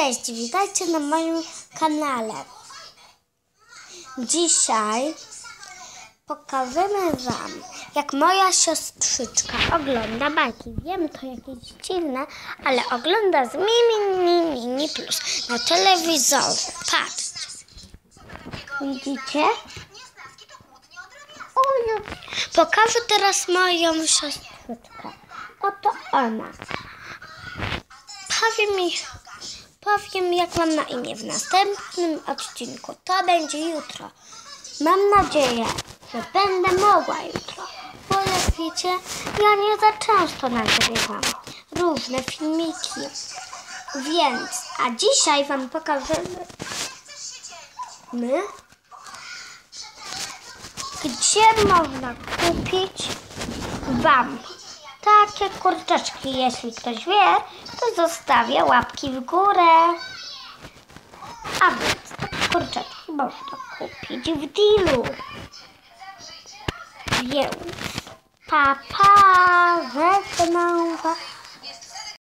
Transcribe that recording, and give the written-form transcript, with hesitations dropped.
Cześć, witajcie na moim kanale. Dzisiaj pokażemy wam, jak moja siostrzyczka ogląda bajki. Wiem, to jakieś dziwne, ale ogląda z Mini Plus na telewizorze. Patrzcie. Widzicie? Pokażę teraz moją siostrzyczkę. Oto ona. Powiem, jak mam na imię w następnym odcinku. To będzie jutro. Mam nadzieję, że będę mogła jutro. Bo jak wiecie, ja nie za często nagrywam różne filmiki. Więc, a dzisiaj wam pokażemy, gdzie można kupić wam takie kurczaczki. Jeśli ktoś wie, to zostawia łapki w górę. A więc takie kurczaczki można kupić w dealu. Więc żegnam was.